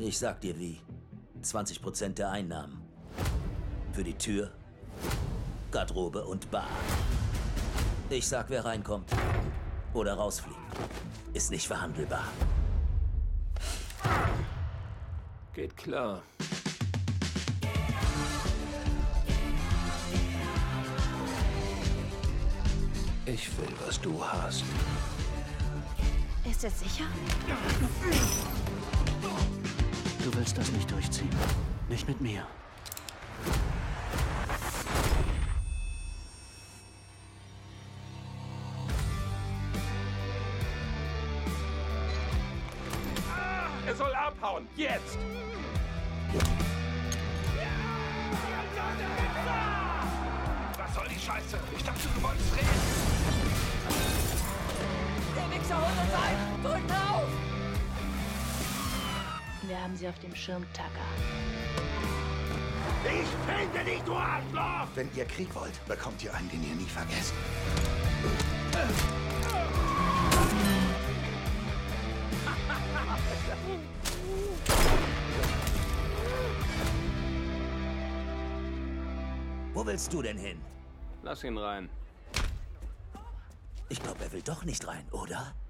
Ich sag dir wie. 20% der Einnahmen. Für die Tür, Garderobe und Bar. Ich sag, wer reinkommt oder rausfliegt, ist nicht verhandelbar. Geht klar. Ich will, was du hast. Ist es sicher? Du willst das nicht durchziehen. Nicht mit mir. Er soll abhauen. Jetzt! Was soll die Scheiße? Ich dachte, du wolltest reden. Der Wichser holt uns ein! Drückt auf! Wir haben sie auf dem Schirm, Tucker. Ich finde dich, du Arschloch! Wenn ihr Krieg wollt, bekommt ihr einen, den ihr nie vergesst. Wo willst du denn hin? Lass ihn rein. Ich glaube, er will doch nicht rein, oder?